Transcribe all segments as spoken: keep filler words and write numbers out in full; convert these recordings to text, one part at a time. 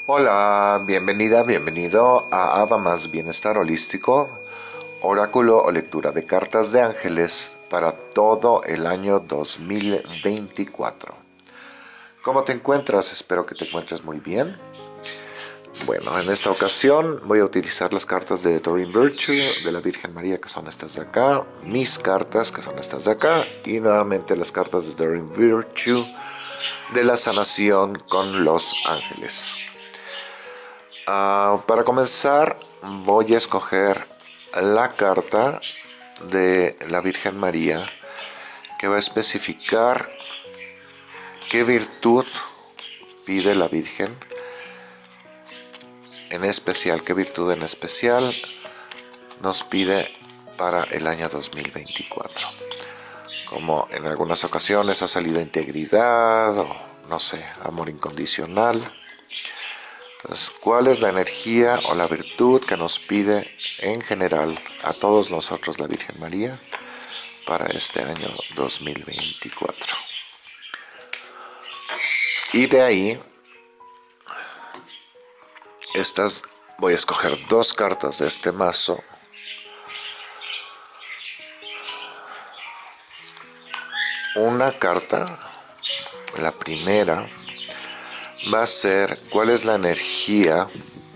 Hola, bienvenida, bienvenido a Adamas Bienestar Holístico, oráculo o lectura de cartas de ángeles para todo el año dos mil veinticuatro. ¿Cómo te encuentras? Espero que te encuentres muy bien. Bueno, en esta ocasión voy a utilizar las cartas de Doreen Virtue, de la Virgen María, que son estas de acá, mis cartas, que son estas de acá, y nuevamente las cartas de Doreen Virtue, de la sanación con los ángeles. Uh, para comenzar, voy a escoger la carta de la Virgen María que va a especificar qué virtud pide la Virgen, en especial, qué virtud en especial nos pide para el año dos mil veinticuatro. Como en algunas ocasiones ha salido integridad o, no sé, amor incondicional. Entonces, ¿cuál es la energía o la virtud que nos pide en general a todos nosotros la Virgen María para este año dos mil veinticuatro? Y de ahí, estas voy a escoger dos cartas de este mazo. Una carta, la primera, va a ser cuál es la energía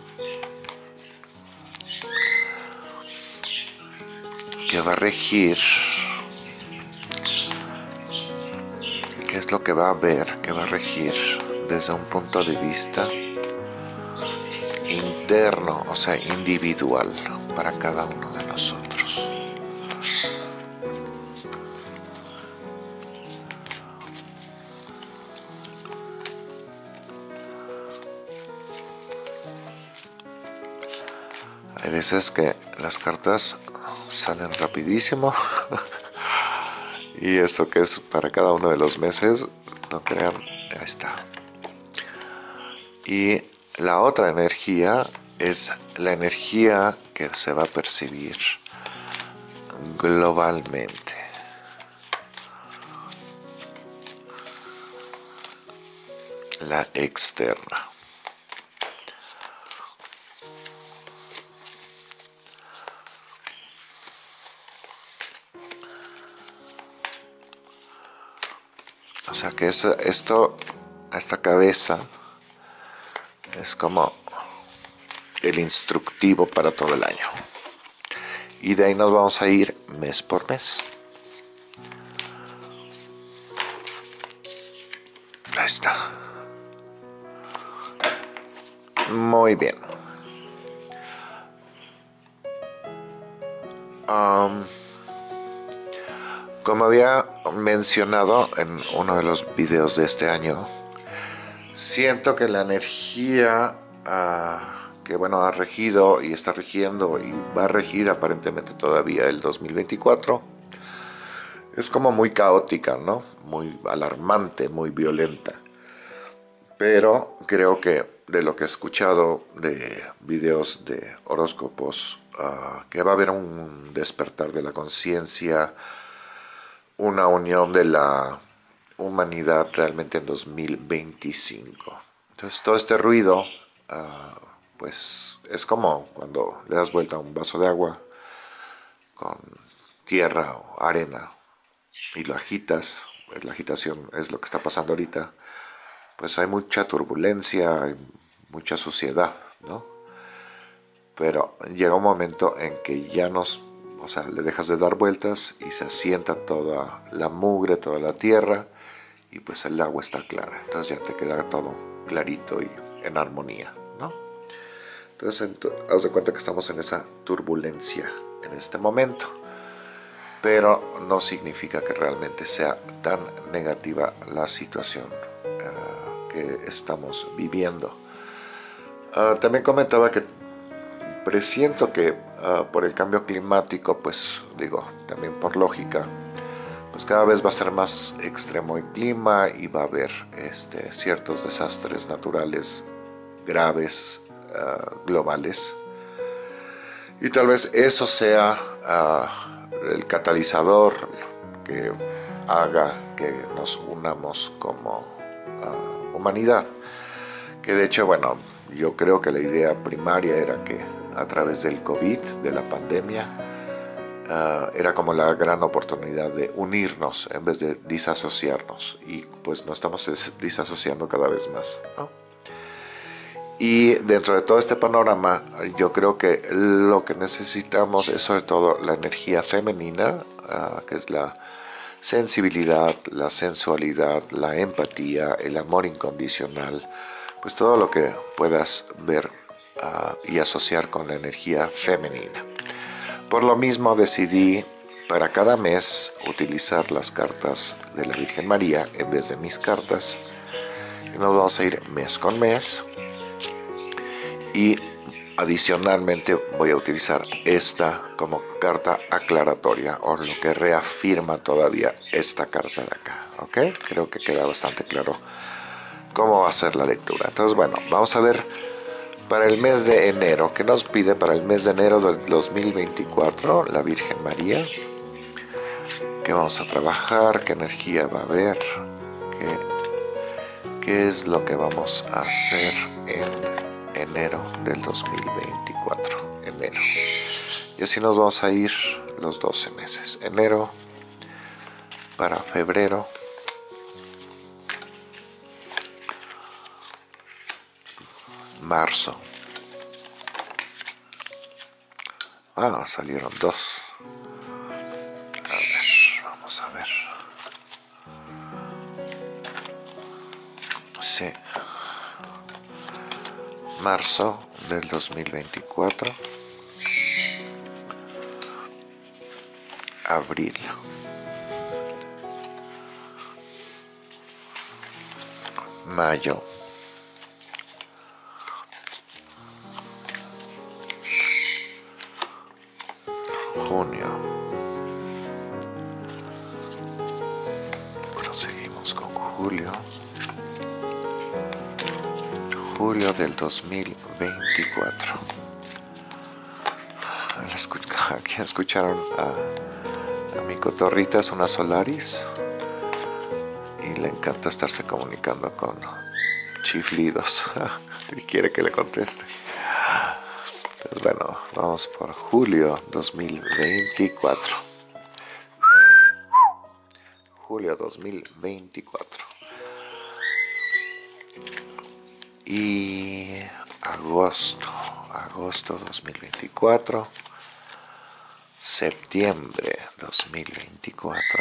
que va a regir, qué es lo que va a ver, que va a regir desde un punto de vista interno, o sea, individual para cada uno de nosotros. Hay veces que las cartas salen rapidísimo y eso que es para cada uno de los meses, no crean, ahí está. Y la otra energía es la energía que se va a percibir globalmente. La externa. O sea que es, esto, esta cabeza, es como el instructivo para todo el año. Y de ahí nos vamos a ir mes por mes. Ahí está. Muy bien. Um, como había mencionado en uno de los videos de este año, siento que la energía uh, que bueno ha regido y está rigiendo y va a regir aparentemente todavía el dos mil veinticuatro es como muy caótica, ¿no? Muy alarmante, muy violenta. Pero creo que de lo que he escuchado de videos de horóscopos, uh, que va a haber un despertar de la conciencia, una unión de la humanidad realmente en dos mil veinticinco. Entonces todo este ruido, uh, pues es como cuando le das vuelta a un vaso de agua con tierra o arena y lo agitas, pues la agitación es lo que está pasando ahorita. Pues hay mucha turbulencia, hay mucha suciedad, ¿no? Pero llega un momento en que ya nos, o sea, le dejas de dar vueltas y se asienta toda la mugre, toda la tierra, y pues el agua está clara. Entonces ya te queda todo clarito y en armonía, ¿no? Entonces, haz de cuenta que estamos en esa turbulencia en este momento. Pero no significa que realmente sea tan negativa la situación uh, que estamos viviendo. Uh, también comentaba que presiento que uh, por el cambio climático, pues digo, también por lógica, pues cada vez va a ser más extremo el clima y va a haber este, ciertos desastres naturales graves, uh, globales. Y tal vez eso sea uh, el catalizador que haga que nos unamos como uh, humanidad. Que de hecho, bueno, yo creo que la idea primaria era que a través del COVID, de la pandemia, uh, era como la gran oportunidad de unirnos en vez de disasociarnos, y pues nos estamos disasociando cada vez más, ¿no? Y dentro de todo este panorama, yo creo que lo que necesitamos es sobre todo la energía femenina, uh, que es la sensibilidad, la sensualidad, la empatía, el amor incondicional, pues todo lo que puedas ver uh, y asociar con la energía femenina. Por lo mismo decidí para cada mes utilizar las cartas de la Virgen María en vez de mis cartas, y nos vamos a ir mes con mes. Y adicionalmente voy a utilizar esta como carta aclaratoria, o lo que reafirma todavía esta carta de acá, ¿ok? Creo que queda bastante claro cómo va a ser la lectura. Entonces, bueno, vamos a ver para el mes de enero. ¿Qué nos pide para el mes de enero del dos mil veinticuatro la Virgen María? ¿Qué vamos a trabajar? ¿Qué energía va a haber? ¿Qué, qué es lo que vamos a hacer en enero del dos mil veinticuatro? Enero. Y así nos vamos a ir los doce meses. Enero para febrero. Marzo. Ah, salieron dos. A ver, vamos a ver. Sí. Marzo del dos mil veinticuatro. Abril. Mayo. Junio. Proseguimos con julio. Julio del dos mil veinticuatro. Aquí escucharon a, a mi cotorrita, es una Solaris, y le encanta estarse comunicando con chiflidos y quiere que le conteste. Entonces, bueno, vamos por julio dos mil veinticuatro. Julio dos mil veinticuatro. Y agosto, agosto dos mil veinticuatro. Septiembre dos mil veinticuatro.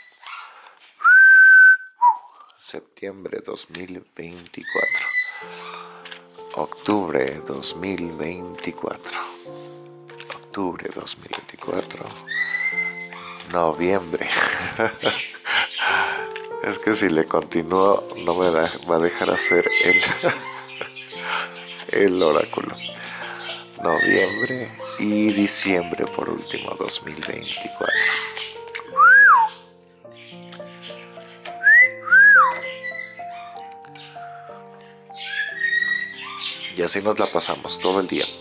Septiembre dos mil veinticuatro. Octubre dos mil veinticuatro. Octubre dos mil veinticuatro. Noviembre. Es que si le continúo no me da, va a dejar hacer el, el oráculo. Noviembre y diciembre por último, dos mil veinticuatro. Y así nos la pasamos todo el día.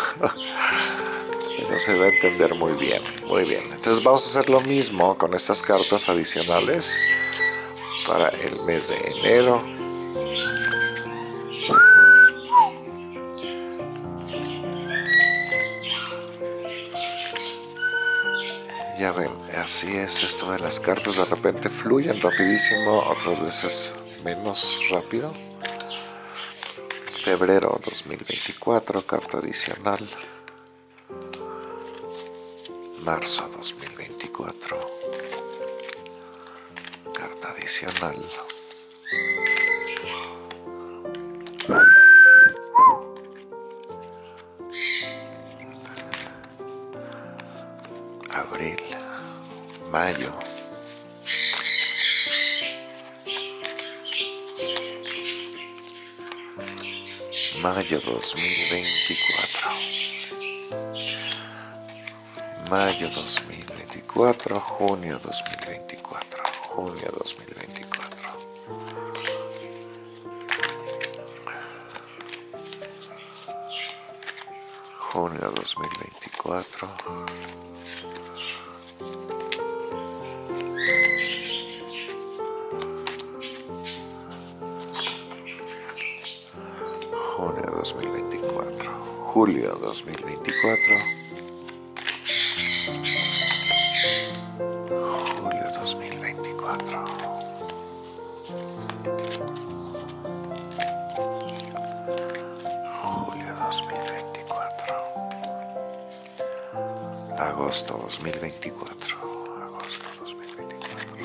Pero se va a entender muy bien, muy bien. Entonces vamos a hacer lo mismo con estas cartas adicionales para el mes de enero. Ya ven, así es esto de las cartas, de repente fluyen rapidísimo, otras veces menos rápido. Febrero dos mil veinticuatro, carta adicional. Marzo dos mil veinticuatro, carta adicional. Abril, mayo, mayo dos mil veinticuatro, mayo dos mil veinticuatro, junio dos mil veinticuatro, junio dos mil veinticuatro, junio dos mil veinticuatro, junio dos julio dos mil veinticuatro, julio dos mil veinticuatro, julio dos mil veinticuatro, agosto dos mil veinticuatro, agosto dos mil veinticuatro,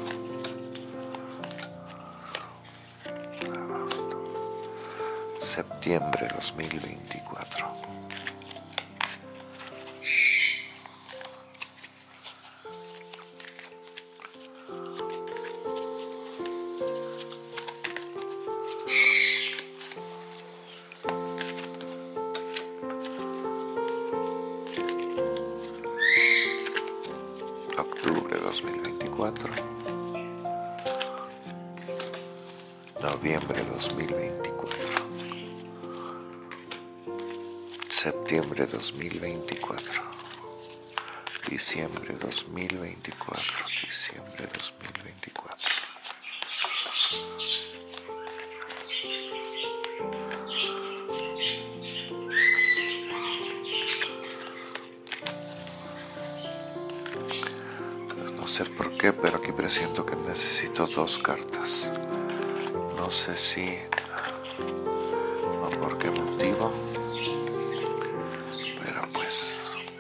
agosto, septiembre dos mil veinticuatro, octubre dos mil veinticuatro, noviembre dos mil veinticuatro, septiembre dos mil veinticuatro, diciembre dos mil veinticuatro, diciembre dos mil veinticuatro. No sé por qué, pero aquí presiento que necesito dos cartas. No sé si o por qué motivo, pero pues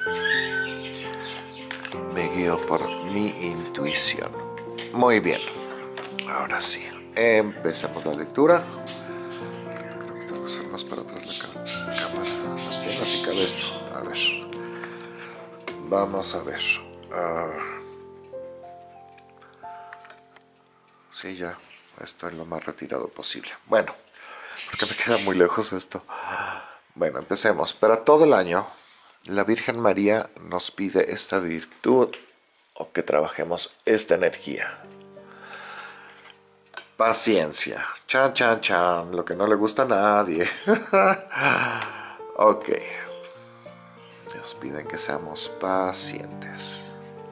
me guío por mi intuición. Muy bien, ahora sí, empecemos la lectura. Creo que tengo que hacer más para atrás la cámara. Apenas si cabe esto. A ver, vamos a ver. Uh, Sí, ya estoy lo más retirado posible. Bueno, porque me queda muy lejos esto. Bueno, empecemos. Para todo el año, la Virgen María nos pide esta virtud o que trabajemos esta energía. Paciencia. Chan, chan, chan. Lo que no le gusta a nadie. Ok. Nos piden que seamos pacientes.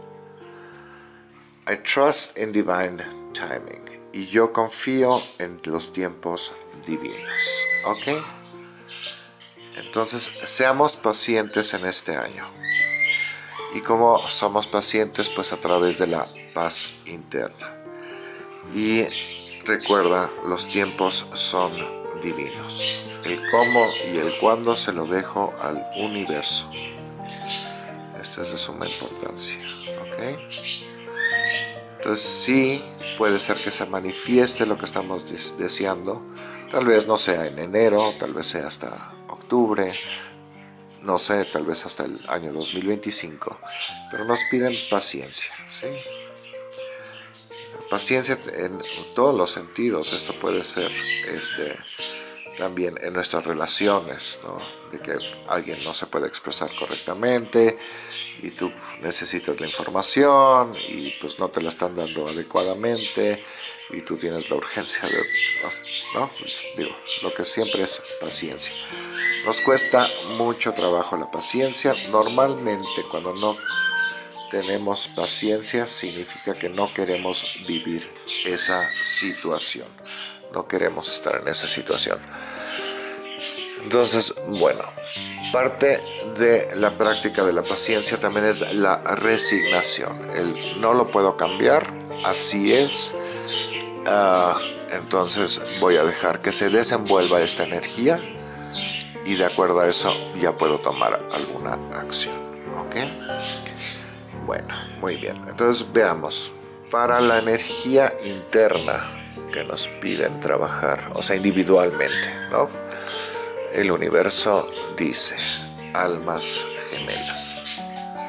I trust in divine timing. Y yo confío en los tiempos divinos. ¿Ok? Entonces, seamos pacientes en este año. Y como somos pacientes, pues a través de la paz interna. Y recuerda, los tiempos son divinos. El cómo y el cuándo se lo dejo al universo. Esto es de suma importancia. ¿Ok? Entonces sí, puede ser que se manifieste lo que estamos deseando. Tal vez no sea en enero, tal vez sea hasta octubre, no sé, tal vez hasta el año dos mil veinticinco. Pero nos piden paciencia, ¿sí? Paciencia en todos los sentidos. Esto puede ser este, también en nuestras relaciones, ¿no? De que alguien no se puede expresar correctamente y tú necesitas la información y pues no te la están dando adecuadamente y tú tienes la urgencia de, ¿no? Digo, lo que siempre es paciencia. Nos cuesta mucho trabajo la paciencia. Normalmente cuando no tenemos paciencia significa que no queremos vivir esa situación, no queremos estar en esa situación. Entonces, bueno, parte de la práctica de la paciencia también es la resignación. El no lo puedo cambiar, así es. Uh, entonces voy a dejar que se desenvuelva esta energía y de acuerdo a eso ya puedo tomar alguna acción. ¿Ok? Bueno, muy bien. Entonces veamos. Para la energía interna que nos piden trabajar, o sea, individualmente, ¿no? El universo dice, almas gemelas.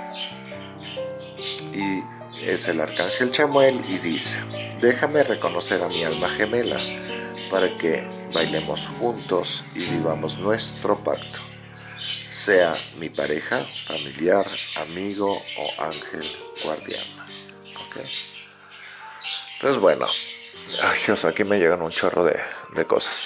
Y es el arcángel Chamuel y dice, déjame reconocer a mi alma gemela para que bailemos juntos y vivamos nuestro pacto. Sea mi pareja, familiar, amigo o ángel guardián. ¿Ok? Entonces, bueno, ay Dios, aquí me llegan un chorro de, de cosas.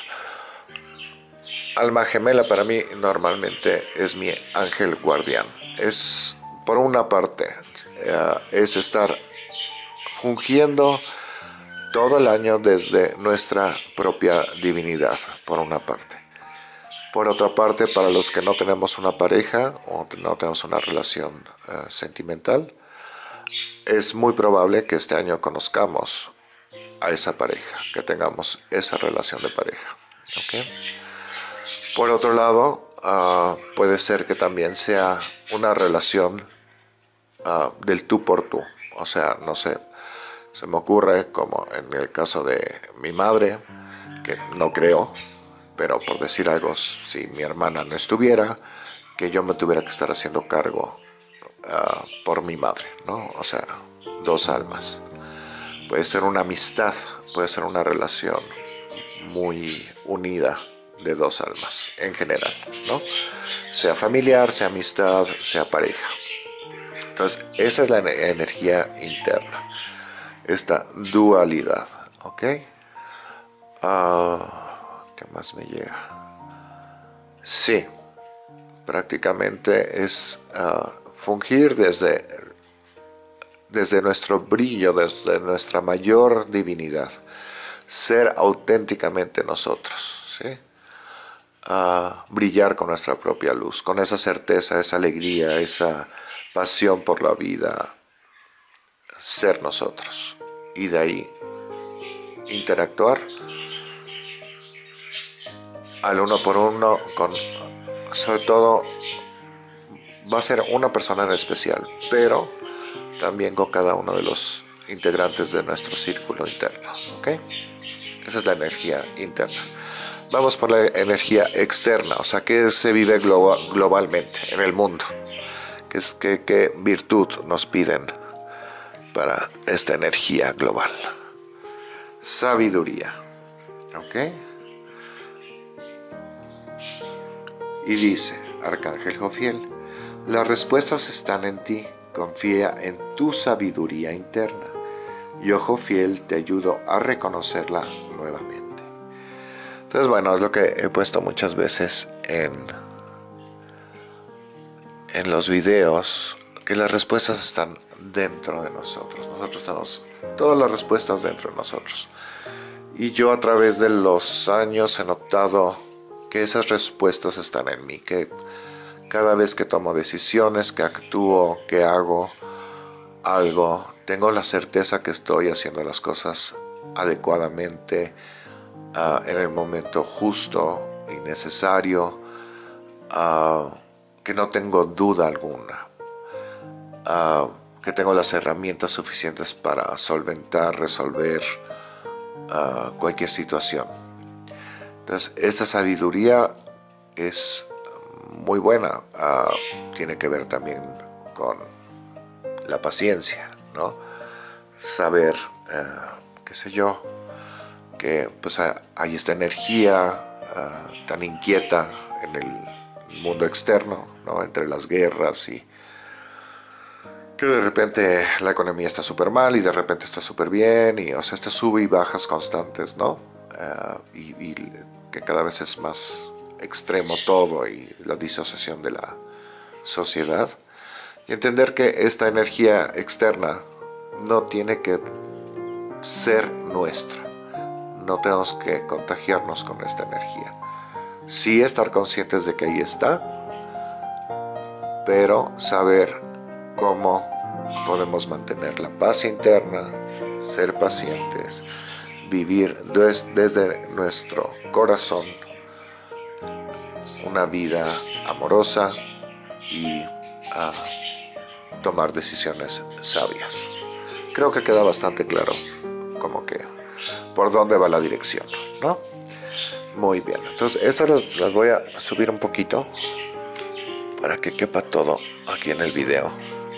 Alma gemela para mí normalmente es mi ángel guardián. Es, por una parte, uh, es estar fungiendo todo el año desde nuestra propia divinidad, por una parte. Por otra parte, para los que no tenemos una pareja o no tenemos una relación uh, sentimental, es muy probable que este año conozcamos a esa pareja, que tengamos esa relación de pareja. ¿Okay? Por otro lado, uh, puede ser que también sea una relación uh, del tú por tú. O sea, no sé, se me ocurre como en el caso de mi madre, que no creo, pero por decir algo, si mi hermana no estuviera, que yo me tuviera que estar haciendo cargo uh, por mi madre, ¿no? O sea, dos almas. Puede ser una amistad, puede ser una relación muy unida de dos almas en general, ¿no? Sea familiar, sea amistad, sea pareja. Entonces, esa es la energía interna, esta dualidad, ¿ok? Uh, ¿Qué más me llega? Sí, prácticamente es uh, fungir desde, desde nuestro brillo, desde nuestra mayor divinidad, ser auténticamente nosotros, ¿sí? Uh, brillar con nuestra propia luz, con esa certeza, esa alegría, esa pasión por la vida, ser nosotros, y de ahí interactuar al uno por uno con, sobre todo, va a ser una persona en especial, pero también con cada uno de los integrantes de nuestro círculo interno, ¿ok? Esa es la energía interna. Vamos por la energía externa, o sea, ¿qué se vive globa, globalmente en el mundo? ¿Qué, es, qué, ¿Qué virtud nos piden para esta energía global? Sabiduría, ¿ok? Y dice Arcángel Jofiel, las respuestas están en ti, confía en tu sabiduría interna. Yo, Jofiel, te ayudo a reconocerla nuevamente. Entonces, bueno, es lo que he puesto muchas veces en, en los videos, que las respuestas están dentro de nosotros. Nosotros tenemos todas las respuestas dentro de nosotros. Y yo a través de los años he notado que esas respuestas están en mí, que cada vez que tomo decisiones, que actúo, que hago algo, tengo la certeza que estoy haciendo las cosas adecuadamente, uh, en el momento justo y necesario, uh, que no tengo duda alguna, uh, que tengo las herramientas suficientes para solventar, resolver uh, cualquier situación. Entonces, esta sabiduría es muy buena, uh, tiene que ver también con la paciencia, ¿no? Saber, uh, qué sé yo, que pues hay esta energía uh, tan inquieta en el mundo externo, ¿no? Entre las guerras y que de repente la economía está súper mal y de repente está súper bien, y o sea, este sube y bajas constantes, ¿no? Uh, y, y que cada vez es más extremo todo, y la disociación de la sociedad, y entender que esta energía externa no tiene que ser nuestra, no tenemos que contagiarnos con esta energía. Sí estar conscientes de que ahí está, pero saber cómo podemos mantener la paz interna, ser pacientes, vivir des, desde nuestro corazón una vida amorosa y uh, tomar decisiones sabias. Creo que queda bastante claro como que por dónde va la dirección, ¿no? Muy bien, entonces estas las voy a subir un poquito para que quepa todo aquí en el video.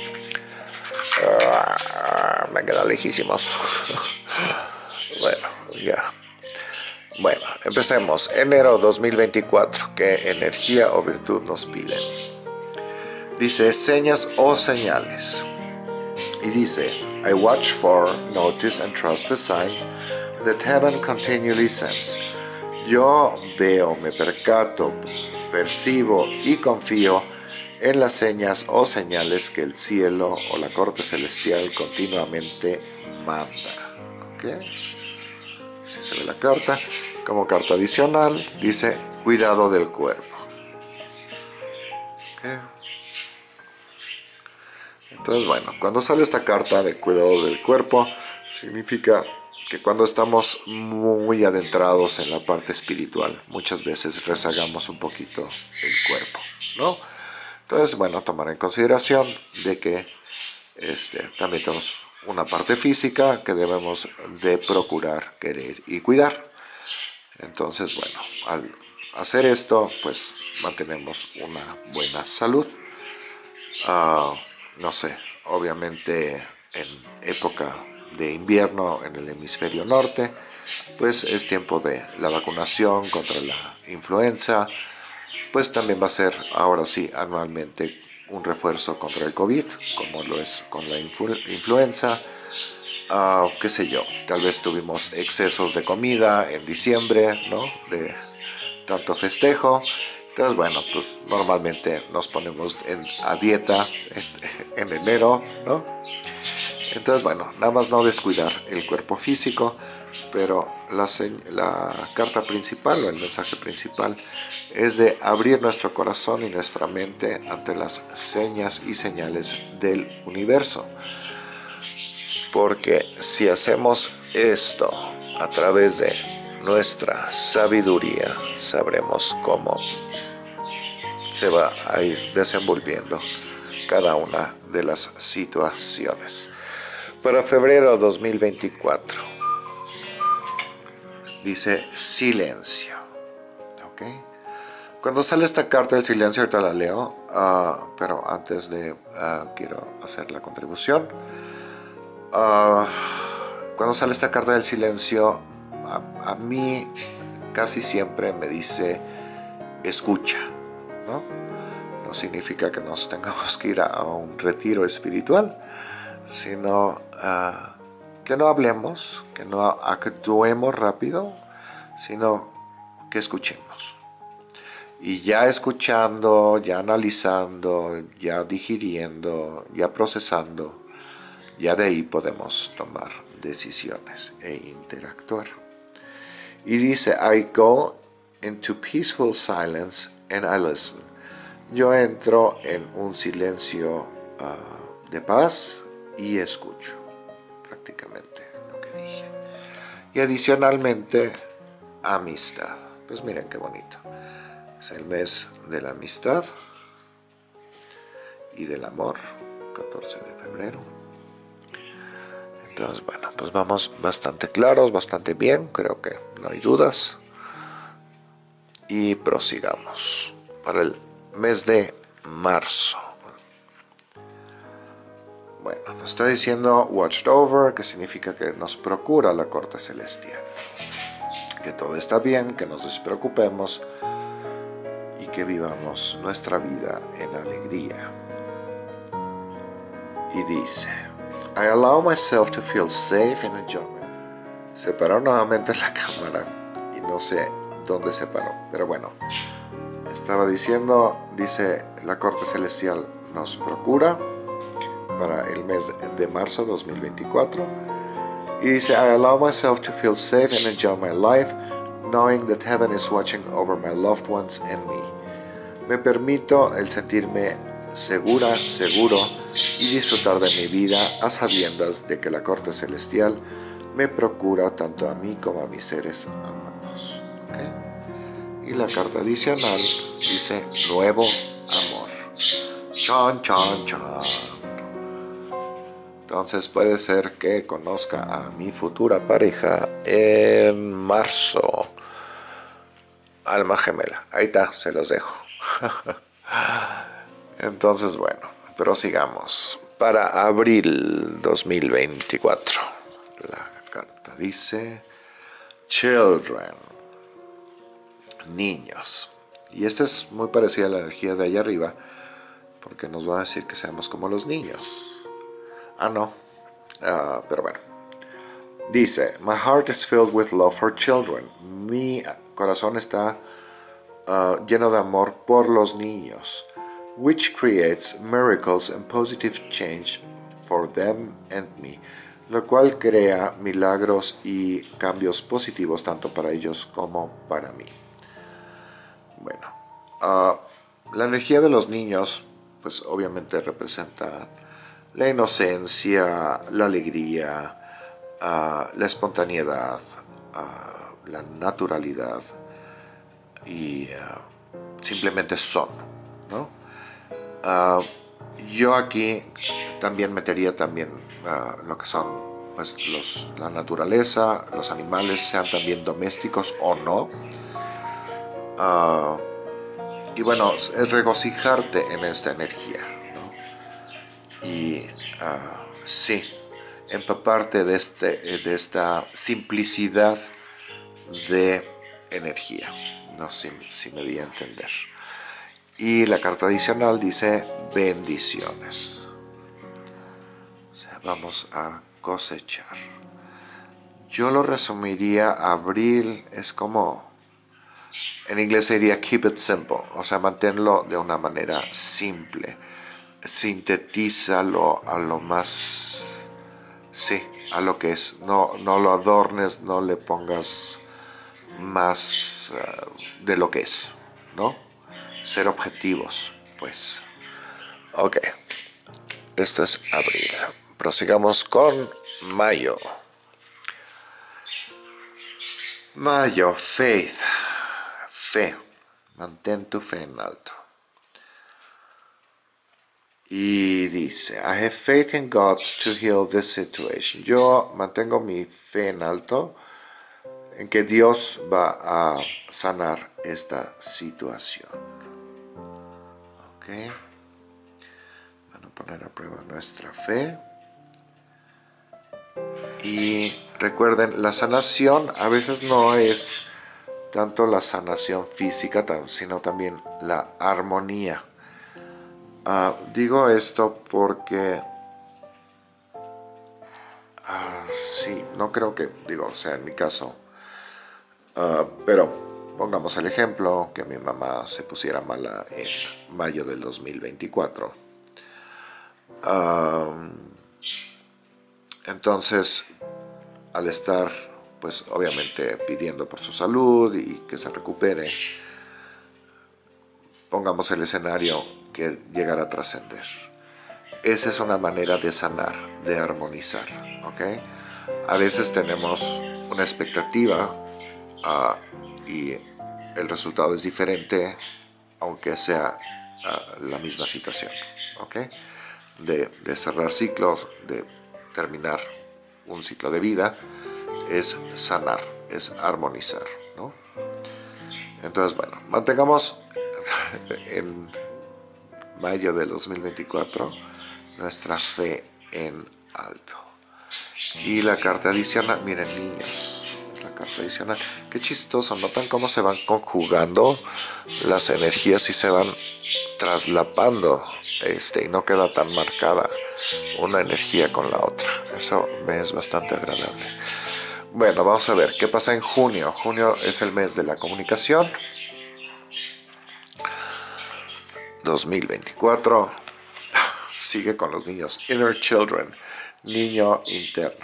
Uh, me queda lejísimos. Bueno, ya. Bueno, empecemos. Enero dos mil veinticuatro. ¿Qué energía o virtud nos piden? Dice señas o señales. Y dice, I watch for, notice and trust the signs that heaven continually sends. Yo veo, me percato, percibo y confío en las señas o señales que el cielo o la corte celestial continuamente manda. ¿Ok? Así se ve la carta. Como carta adicional dice, cuidado del cuerpo. Okay. Entonces, bueno, cuando sale esta carta de cuidado del cuerpo, significa que cuando estamos muy adentrados en la parte espiritual, muchas veces rezagamos un poquito el cuerpo, ¿no? Entonces, bueno, tomar en consideración de que este, también tenemos una parte física que debemos de procurar, querer y cuidar. Entonces, bueno, al hacer esto, pues mantenemos una buena salud. Uh, no sé, obviamente en época de invierno en el hemisferio norte, pues es tiempo de la vacunación contra la influenza, pues también va a ser ahora sí anualmente un refuerzo contra el COVID, como lo es con la influ influenza, uh, qué sé yo, tal vez tuvimos excesos de comida en diciembre, ¿no? De tanto festejo. Entonces, bueno, pues normalmente nos ponemos en, a dieta en, en enero, ¿no? Entonces, bueno, nada más no descuidar el cuerpo físico, pero la, la carta principal o el mensaje principal es de abrir nuestro corazón y nuestra mente ante las señas y señales del universo. Porque si hacemos esto a través de nuestra sabiduría, sabremos cómo se va a ir desenvolviendo cada una de las situaciones. Para febrero dos mil veinticuatro dice silencio, ¿ok? Cuando sale esta carta del silencio, ahorita la leo, uh, pero antes de uh, quiero hacer la contribución. Uh, cuando sale esta carta del silencio, a, a mí casi siempre me dice escucha, ¿no? No significa que nos tengamos que ir a un retiro espiritual, sino uh, que no hablemos, que no actuemos rápido, sino que escuchemos. Y ya escuchando, ya analizando, ya digiriendo, ya procesando, ya de ahí podemos tomar decisiones e interactuar. Y dice, I go into peaceful silence and I listen. Yo entro en un silencio uh, de paz y escucho prácticamente lo que dije. Y adicionalmente, amistad. Pues miren qué bonito. Es el mes de la amistad y del amor, catorce de febrero. Entonces, bueno, pues vamos bastante claros, bastante bien, creo que no hay dudas. Y prosigamos para el mes de marzo. Bueno, nos está diciendo watched over, que significa que nos procura la corte celestial. Que todo está bien, que nos despreocupemos y que vivamos nuestra vida en alegría. Y dice, I allow myself to feel safe and enjoyment. Se paró nuevamente la cámara y no sé dónde se paró, pero bueno, estaba diciendo, dice la corte celestial nos procura para el mes de marzo dos mil veinticuatro y dice, I allow myself to feel safe and enjoy my life, knowing that heaven is watching over my loved ones and me. Me permito el sentirme segura, seguro y disfrutar de mi vida a sabiendas de que la corte celestial me procura tanto a mí como a mis seres amados. ¿Okay? Y la carta adicional dice nuevo amor. Chan, chan, chan. Entonces puede ser que conozca a mi futura pareja en marzo. Alma gemela. Ahí está, se los dejo. Entonces, bueno, prosigamos. Para abril dos mil veinticuatro. La carta dice Children. Niños. Y esta es muy parecida a la energía de allá arriba, porque nos va a decir que seamos como los niños. Ah, no. Uh, pero bueno. Dice, my heart is filled with love for children. Mi corazón está uh, lleno de amor por los niños, which creates miracles and positive change for them and me. Lo cual crea milagros y cambios positivos tanto para ellos como para mí. Bueno, uh, la energía de los niños, pues obviamente representa la inocencia, la alegría, uh, la espontaneidad, uh, la naturalidad y uh, simplemente son, ¿no? Uh, yo aquí también metería también uh, lo que son pues, los, la naturaleza, los animales, sean también domésticos o no. Uh, y bueno, es regocijarte en esta energía, ¿no? Y uh, sí, empaparte de, este, de esta simplicidad de energía. No sé si, si me di a entender. Y la carta adicional dice bendiciones. O sea, vamos a cosechar. Yo lo resumiría, abril es como, en inglés sería keep it simple, o sea, manténlo de una manera simple. Sintetízalo a lo más, sí, a lo que es. No, no lo adornes, no le pongas más uh, de lo que es, ¿no? Ser objetivos, pues. Ok, esto es abril. Prosigamos con mayo. Mayo, faith. Fe. Mantén tu fe en alto. Y dice, I have faith in God to heal this situation. Yo mantengo mi fe en alto en que Dios va a sanar esta situación. Ok. Van a poner a prueba nuestra fe. Y recuerden, la sanación a veces no es tanto la sanación física, sino también la armonía. Uh, digo esto porque uh, sí, no creo que, digo, sea en mi caso, uh, pero pongamos el ejemplo que mi mamá se pusiera mala en mayo del dos mil veinticuatro. Uh, entonces, al estar, pues obviamente pidiendo por su salud y que se recupere, pongamos el escenario que llegara a trascender. Esa es una manera de sanar, de armonizar, ¿ok? A veces tenemos una expectativa uh, y el resultado es diferente, aunque sea uh, la misma situación, ¿ok? De, de cerrar ciclos, de terminar un ciclo de vida, es sanar, es armonizar, ¿no? Entonces, bueno, mantengamos en mayo del dos mil veinticuatro nuestra fe en alto. Y la carta adicional, miren niños, es la carta adicional. Qué chistoso, ¿notan cómo se van conjugando las energías y se van traslapando este, y no queda tan marcada una energía con la otra? Eso me es bastante agradable. Bueno, vamos a ver qué pasa en junio. Junio es el mes de la comunicación. dos mil veinticuatro sigue con los niños. Inner Children, niño interno.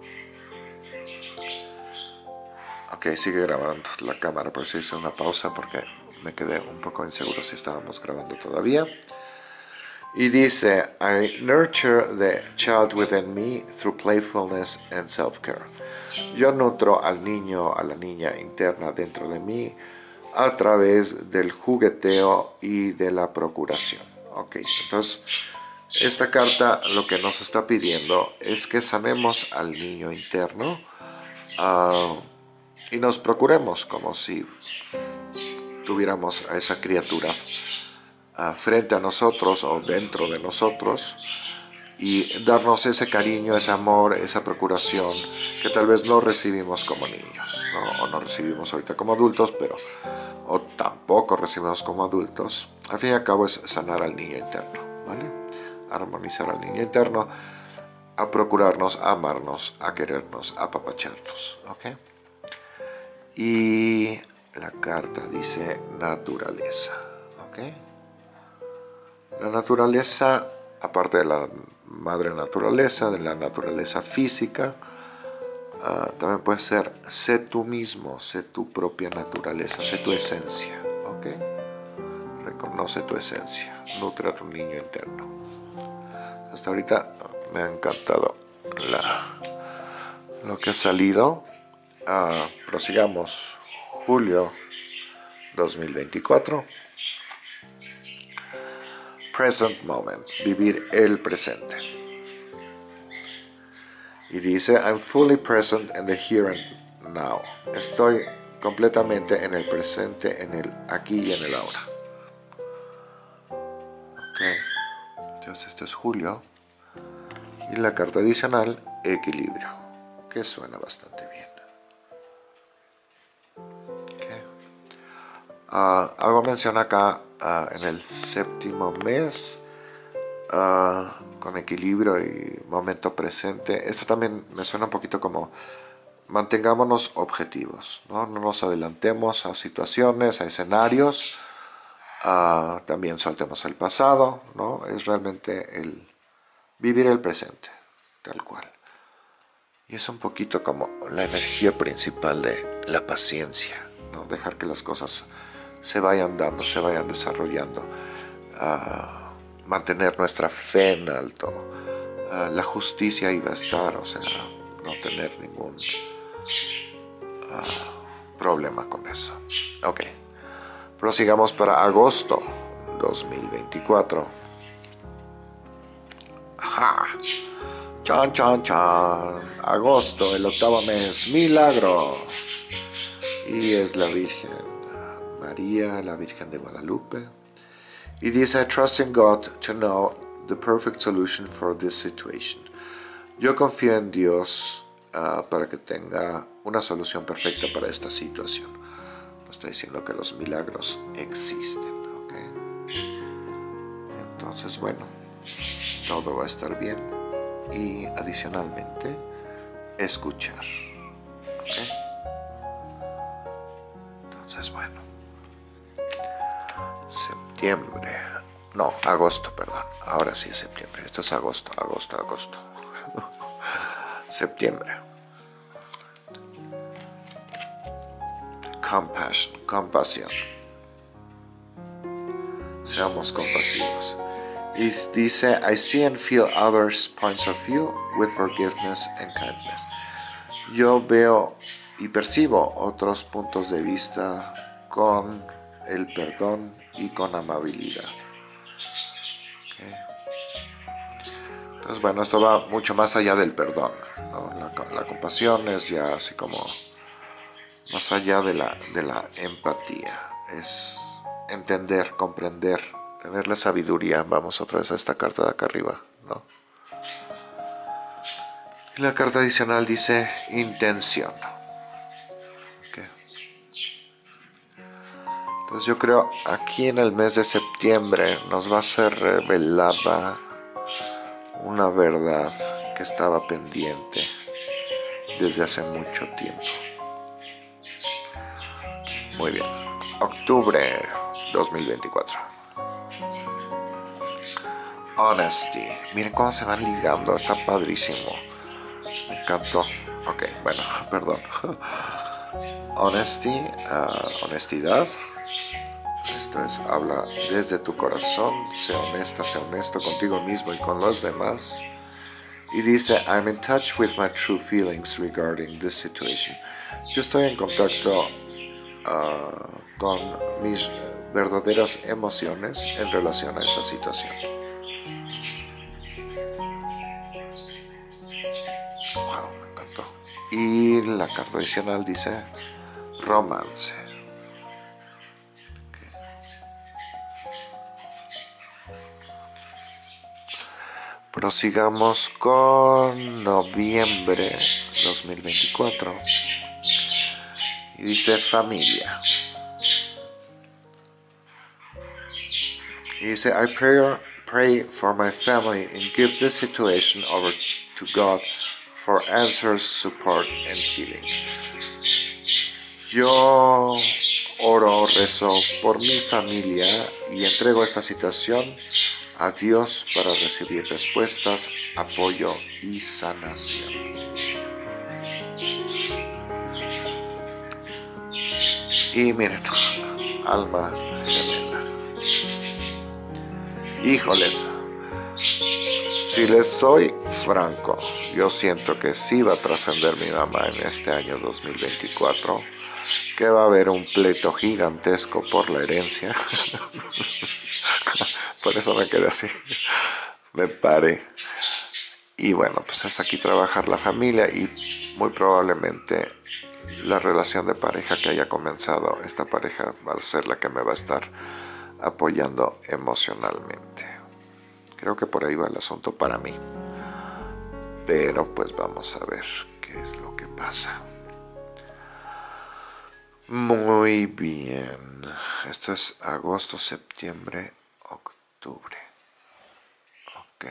Ok, sigue grabando la cámara, por si hice una pausa porque me quedé un poco inseguro si estábamos grabando todavía. Y dice, I nurture the child within me through playfulness and self-care. Yo nutro al niño, a la niña interna dentro de mí a través del jugueteo y de la procuración. Ok, entonces esta carta lo que nos está pidiendo es que sanemos al niño interno uh, y nos procuremos como si tuviéramos a esa criatura uh, frente a nosotros o dentro de nosotros y darnos ese cariño, ese amor, esa procuración que tal vez no recibimos como niños, ¿no? O no recibimos ahorita como adultos, pero o tampoco recibimos como adultos. Al fin y al cabo es sanar al niño interno, ¿vale? Armonizar al niño interno, a procurarnos, a amarnos, a querernos, a apapacharnos, ¿ok? Y la carta dice naturaleza, ¿ok? La naturaleza, aparte de la madre naturaleza, de la naturaleza física, uh, también puede ser sé tú mismo, sé tu propia naturaleza, sé tu esencia, ¿ok? Conoce tu esencia, nutre a tu niño interno. Hasta ahorita me ha encantado la, lo que ha salido. Uh, prosigamos. Julio dos mil veinticuatro. Present moment, vivir el presente. Y dice, I'm fully present in the here and now. Estoy completamente en el presente, en el aquí y en el ahora. Ok, entonces este es Julio. Y la carta adicional, equilibrio, que suena bastante bien. Okay. Uh, hago mención acá uh, en el séptimo mes, uh, con equilibrio y momento presente. Esto también me suena un poquito como mantengámonos objetivos, ¿no? No nos adelantemos a situaciones, a escenarios. Uh, también soltemos el pasado, ¿no? Es realmente el vivir el presente, tal cual. Y es un poquito como la energía principal de la paciencia, ¿no? Dejar que las cosas se vayan dando, se vayan desarrollando. Uh, mantener nuestra fe en alto. Uh, la justicia ahí va a estar, o sea, no tener ningún uh, problema con eso. Ok. Prosigamos para agosto dos mil veinticuatro. ¡Ajá! Chan, chan, chan. Agosto, el octavo mes. Milagro. Y es la Virgen María, la Virgen de Guadalupe. Y dice, I trust in God to know the perfect solution for this situation. Yo confío en Dios uh, para que tenga una solución perfecta para esta situación. Nos está diciendo que los milagros existen. ¿Okay? Entonces, bueno, todo va a estar bien. Y adicionalmente, escuchar. ¿Okay? Entonces, bueno. Septiembre. No, agosto, perdón. Ahora sí es septiembre. Esto es agosto, agosto, agosto. Septiembre. Compassion, compasión. Seamos compasivos. Y dice, I see and feel others' points of view with forgiveness and kindness. Yo veo y percibo otros puntos de vista con el perdón y con amabilidad. Okay. Entonces, bueno, esto va mucho más allá del perdón, ¿no? La, la compasión es ya así como más allá de la, de la empatía. Es entender, comprender, tener la sabiduría. Vamos otra vez a esta carta de acá arriba, ¿no? Y la carta adicional dice intención. Okay. Entonces yo creo aquí en el mes de septiembre nos va a ser revelada una verdad que estaba pendiente desde hace mucho tiempo. Muy bien. Octubre dos mil veinticuatro. Honesty. Miren cómo se van ligando. Está padrísimo. Me encantó. Ok, bueno, perdón. Honesty. Uh, honestidad. Esto es, habla desde tu corazón. Sé honesta, sé honesto contigo mismo y con los demás. Y dice, I'm in touch with my true feelings regarding this situation. Yo estoy en contacto uh, con mis verdaderas emociones en relación a esta situación. Wow, me encantó. Y la carta adicional dice, romance. Prosigamos con noviembre dos mil veinticuatro. Y dice familia. Y dice, I pray, pray for my family and give this situation over to God for answers, support and healing. Yo oro, rezo por mi familia y entrego esta situación a Dios para recibir respuestas, apoyo y sanación. Y miren, alma gemela. Híjoles, si les soy franco, yo siento que sí va a trascender mi mamá en este año dos mil veinticuatro, que va a haber un pleito gigantesco por la herencia. Por eso me quedé así, me paré. Y bueno, pues es aquí trabajar la familia y muy probablemente la relación de pareja que haya comenzado, esta pareja va a ser la que me va a estar apoyando emocionalmente. Creo que por ahí va el asunto para mí. Pero pues vamos a ver qué es lo que pasa. Muy bien. Esto es agosto, septiembre, octubre. Ok.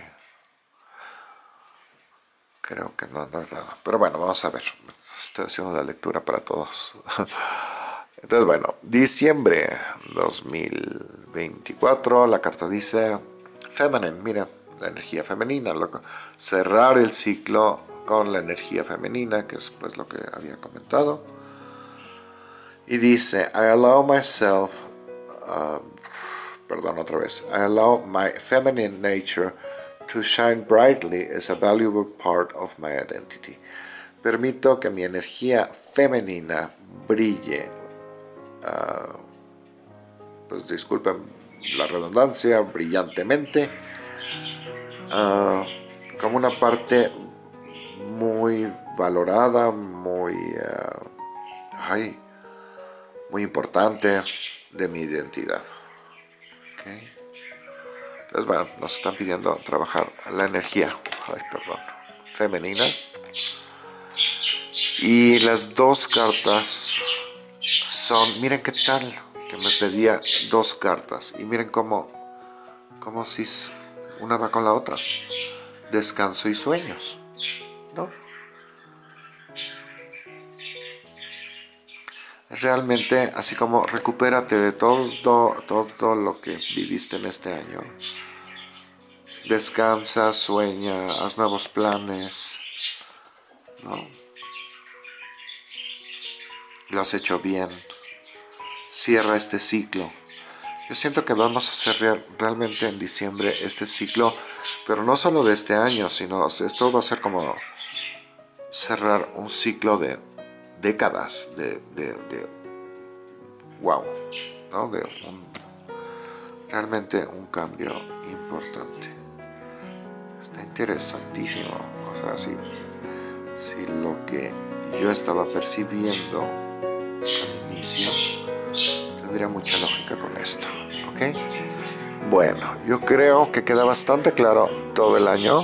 Creo que no anda errado. Pero bueno, vamos a ver. Estoy haciendo la lectura para todos. Entonces, bueno, diciembre dos mil veinticuatro. La carta dice Feminine. Miren, la energía femenina. Loco. Cerrar el ciclo con la energía femenina, que es pues lo que había comentado. Y dice, I allow myself, uh, perdón otra vez, I allow my feminine nature to shine brightly as a valuable part of my identity. Permito que mi energía femenina brille, uh, pues disculpen la redundancia, brillantemente, uh, como una parte muy valorada, muy, uh, ay, muy importante de mi identidad. Okay. Entonces, bueno, nos están pidiendo trabajar la energía, ay, perdón, femenina. Y las dos cartas son, miren qué tal, que me pedía dos cartas. Y miren cómo, cómo si una va con la otra. Descanso y sueños, ¿no? Realmente, así como recupérate de todo, todo lo que viviste en este año. Descansa, sueña, haz nuevos planes, ¿no? Lo has hecho bien. Cierra este ciclo. Yo siento que vamos a hacer real, realmente en diciembre este ciclo, pero no solo de este año, sino esto va a ser como cerrar un ciclo de décadas, de, de, de wow, ¿no? De un, realmente un cambio importante. Está interesantísimo. O sea, si, si lo que yo estaba percibiendo al inicio tendría mucha lógica con esto, ¿ok? Bueno, yo creo que queda bastante claro todo el año.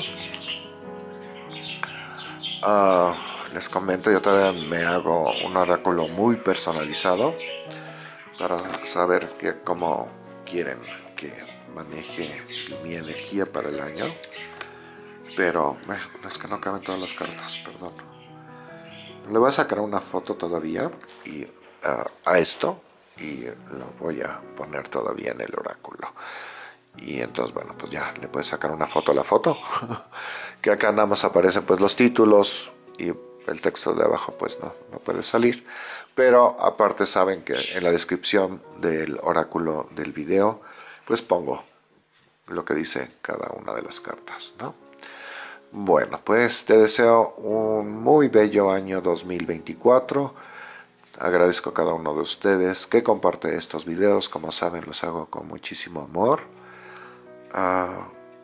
Uh, les comento, yo todavía me hago un oráculo muy personalizado para saber que, cómo quieren que maneje mi energía para el año. Pero bueno, es que no caben todas las cartas, perdón. Le voy a sacar una foto todavía y, uh, a esto y lo voy a poner todavía en el oráculo. Y entonces, bueno, pues ya le puedes sacar una foto a la foto. Que acá nada más aparecen pues los títulos y el texto de abajo pues no, no puede salir. Pero aparte saben que en la descripción del oráculo del video pues pongo lo que dice cada una de las cartas, ¿no? Bueno, pues te deseo un muy bello año dos mil veinticuatro. Agradezco a cada uno de ustedes que comparte estos videos. Como saben, los hago con muchísimo amor. Uh,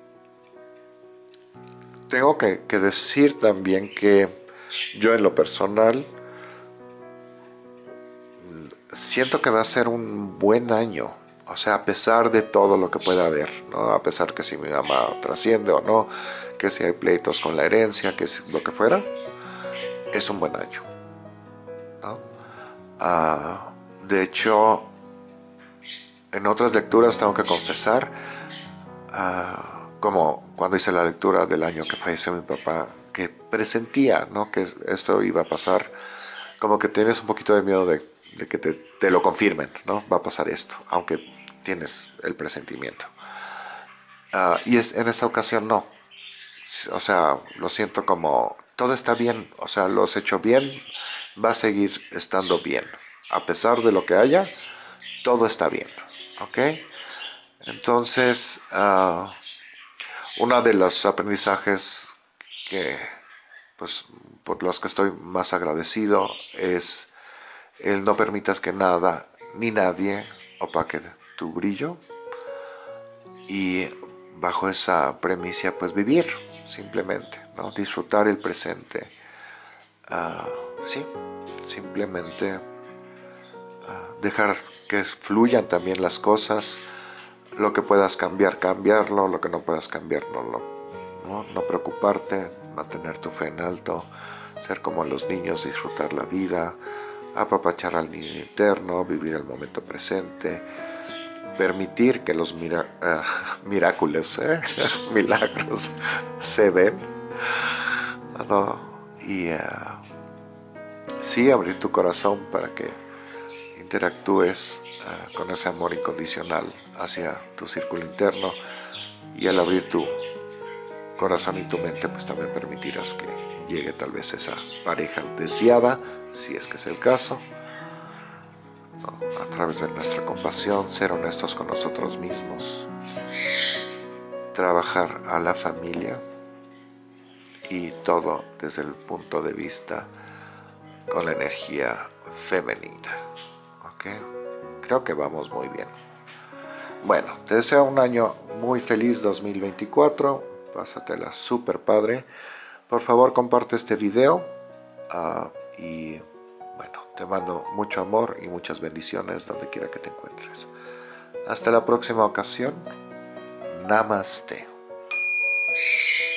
tengo que, que decir también que yo en lo personal siento que va a ser un buen año. O sea, a pesar de todo lo que pueda haber, ¿no? A pesar que si mi mamá trasciende o no, que si hay pleitos con la herencia, que si lo que fuera, es un buen año, ¿no? Uh, de hecho, en otras lecturas tengo que confesar, uh, como cuando hice la lectura del año que falleció mi papá, que presentía, ¿no?, que esto iba a pasar, como que tienes un poquito de miedo de, de que te, te lo confirmen, ¿no? Va a pasar esto, aunque tienes el presentimiento. Uh, y es, en esta ocasión no. O sea, lo siento como todo está bien, o sea, lo has hecho bien, va a seguir estando bien. A pesar de lo que haya, todo está bien, ¿ok? Entonces, uh, uno de los aprendizajes que, pues, por los que estoy más agradecido es el no permitas que nada ni nadie opaque tu brillo, y bajo esa premisa, pues vivir simplemente, ¿no? Disfrutar el presente, uh, sí, simplemente uh, dejar que fluyan también las cosas. Lo que puedas cambiar, cambiarlo. Lo que no puedas cambiar, no, lo, no, no preocuparte, mantener tu fe en alto, ser como los niños, disfrutar la vida, apapachar al niño interno, vivir el momento presente, permitir que los mira, uh, miraculos, ¿eh? milagros se den, ¿no? Y uh, sí, abrir tu corazón para que interactúes uh, con ese amor incondicional hacia tu círculo interno, y al abrir tu corazón y tu mente, pues también permitirás que llegue tal vez esa pareja deseada, si es que es el caso, ¿no? A través de nuestra compasión, ser honestos con nosotros mismos, trabajar a la familia, y todo desde el punto de vista con la energía femenina. ¿Ok? Creo que vamos muy bien. Bueno, te deseo un año muy feliz dos mil veinticuatro. Pásatela súper padre. Por favor, comparte este video. Uh, y bueno, te mando mucho amor y muchas bendiciones donde quiera que te encuentres. Hasta la próxima ocasión. Namaste.